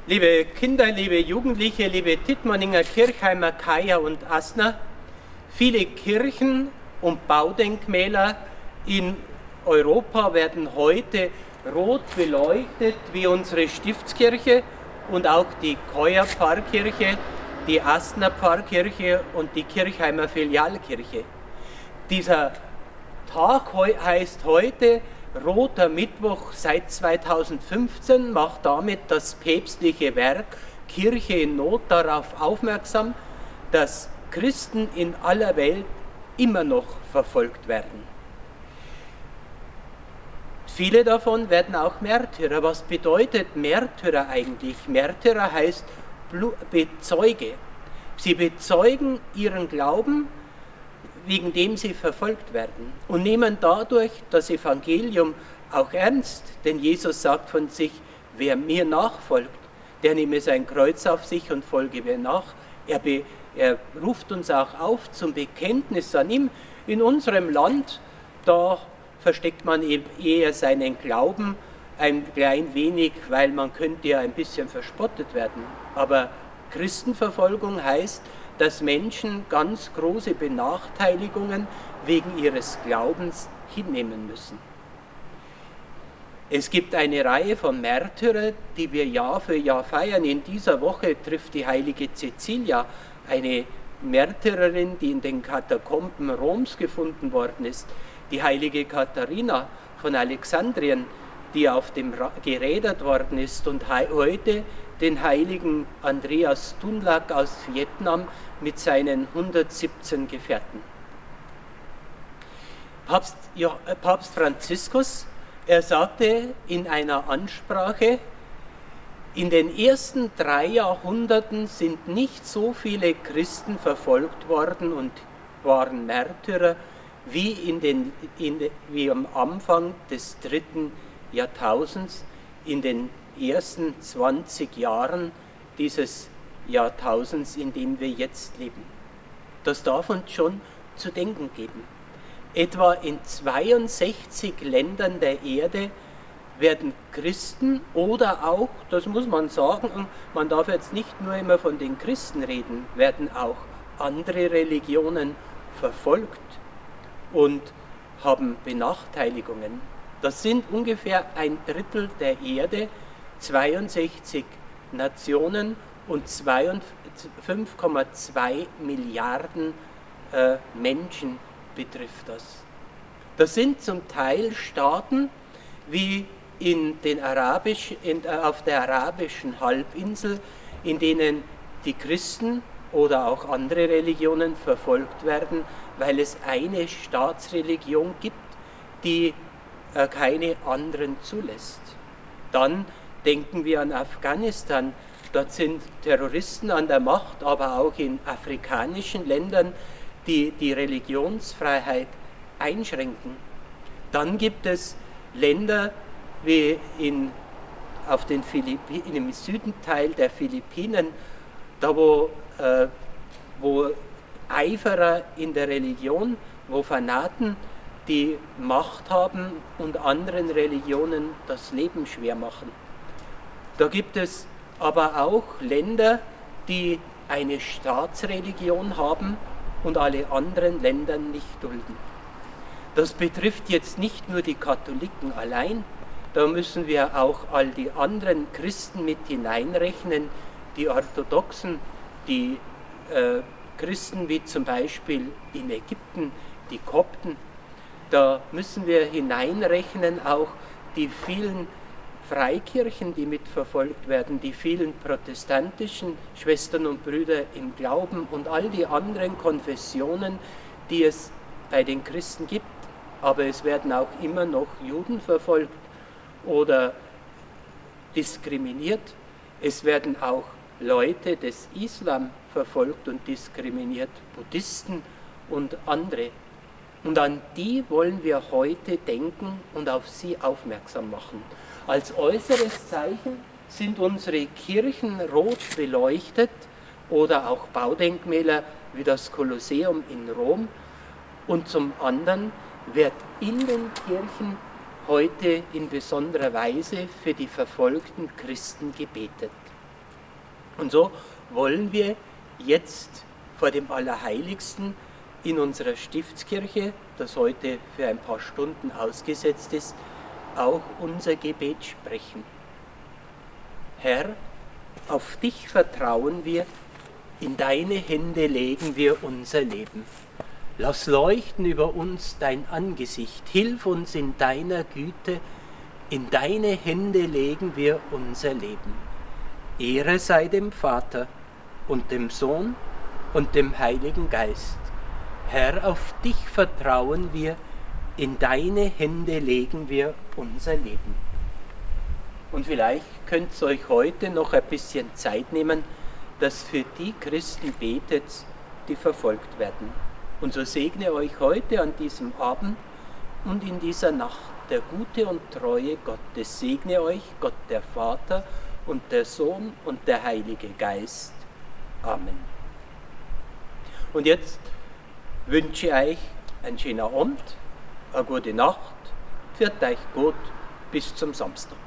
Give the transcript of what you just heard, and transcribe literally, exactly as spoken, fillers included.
Liebe Kinder, liebe Jugendliche, liebe Tittmanninger, Kirchheimer, Kaya und Assner, viele Kirchen und Baudenkmäler in Europa werden heute rot beleuchtet, wie unsere Stiftskirche und auch die Keuer Pfarrkirche, die Assner Pfarrkirche und die Kirchheimer Filialkirche. Dieser Tag heißt heute Roter Mittwoch seit zweitausendfünfzehn, macht damit das päpstliche Werk Kirche in Not darauf aufmerksam, dass Christen in aller Welt immer noch verfolgt werden. Viele davon werden auch Märtyrer. Was bedeutet Märtyrer eigentlich? Märtyrer heißt Bezeuge. Sie bezeugen ihren Glauben, wegen dem sie verfolgt werden, und nehmen dadurch das Evangelium auch ernst, denn Jesus sagt von sich, wer mir nachfolgt, der nehme sein Kreuz auf sich und folge mir nach. Er, be, er ruft uns auch auf zum Bekenntnis an ihm. In unserem Land, da versteckt man eher seinen Glauben ein klein wenig, weil man könnte ja ein bisschen verspottet werden. Aber Christenverfolgung heißt, dass Menschen ganz große Benachteiligungen wegen ihres Glaubens hinnehmen müssen. Es gibt eine Reihe von Märtyrern, die wir Jahr für Jahr feiern. In dieser Woche trifft die heilige Cäcilia, eine Märtyrerin, die in den Katakomben Roms gefunden worden ist. Die heilige Katharina von Alexandrien, die auf dem gerädert worden ist, und heute den heiligen Andreas Dunlak aus Vietnam mit seinen hundertsiebzehn Gefährten. Papst, ja, Papst Franziskus, er sagte in einer Ansprache, in den ersten drei Jahrhunderten sind nicht so viele Christen verfolgt worden und waren Märtyrer wie, in den, in, wie am Anfang des dritten Jahrtausends, in den ersten zwanzig Jahren dieses Jahrtausends, in dem wir jetzt leben. Das darf uns schon zu denken geben. Etwa in zweiundsechzig Ländern der Erde werden Christen oder auch, das muss man sagen, man darf jetzt nicht nur immer von den Christen reden, werden auch andere Religionen verfolgt und haben Benachteiligungen. Das sind ungefähr ein Drittel der Erde, zweiundsechzig Nationen und fünf Komma zwei Milliarden äh, Menschen betrifft das. Das sind zum Teil Staaten wie in den Arabisch, in, äh, auf der arabischen Halbinsel, in denen die Christen oder auch andere Religionen verfolgt werden, weil es eine Staatsreligion gibt, die äh, keine anderen zulässt. Dann denken wir an Afghanistan. Dort sind Terroristen an der Macht, aber auch in afrikanischen Ländern, die die Religionsfreiheit einschränken. Dann gibt es Länder wie in, auf den Philippinen, im Südenteil der Philippinen, da wo, äh, wo Eiferer in der Religion, wo Fanaten die Macht haben und anderen Religionen das Leben schwer machen. Da gibt es aber auch Länder, die eine Staatsreligion haben und alle anderen Länder nicht dulden. Das betrifft jetzt nicht nur die Katholiken allein, da müssen wir auch all die anderen Christen mit hineinrechnen, die Orthodoxen, die äh, Christen wie zum Beispiel in Ägypten, die Kopten. Da müssen wir hineinrechnen auch die vielen Freikirchen, die mitverfolgt werden, die vielen protestantischen Schwestern und Brüder im Glauben und all die anderen Konfessionen, die es bei den Christen gibt. Aber es werden auch immer noch Juden verfolgt oder diskriminiert. Es werden auch Leute des Islam verfolgt und diskriminiert, Buddhisten und andere. Und an die wollen wir heute denken und auf sie aufmerksam machen. Als äußeres Zeichen sind unsere Kirchen rot beleuchtet oder auch Baudenkmäler wie das Kolosseum in Rom. Und zum anderen wird in den Kirchen heute in besonderer Weise für die verfolgten Christen gebetet. Und so wollen wir jetzt vor dem Allerheiligsten in unserer Stiftskirche, das heute für ein paar Stunden ausgesetzt ist, auch unser Gebet sprechen. Herr, auf dich vertrauen wir, in deine Hände legen wir unser Leben. Lass leuchten über uns dein Angesicht, hilf uns in deiner Güte, in deine Hände legen wir unser Leben. Ehre sei dem Vater und dem Sohn und dem Heiligen Geist. Herr, auf dich vertrauen wir, in deine Hände legen wir unser Leben. Und vielleicht könnt ihr euch heute noch ein bisschen Zeit nehmen, dass für die Christen betet, die verfolgt werden. Und so segne euch heute an diesem Abend und in dieser Nacht der gute und treue Gott. Es segne euch Gott der Vater und der Sohn und der Heilige Geist. Amen. Und jetzt wünsche ich euch einen schönen Abend, eine gute Nacht, pfiat euch gut, bis zum Samstag.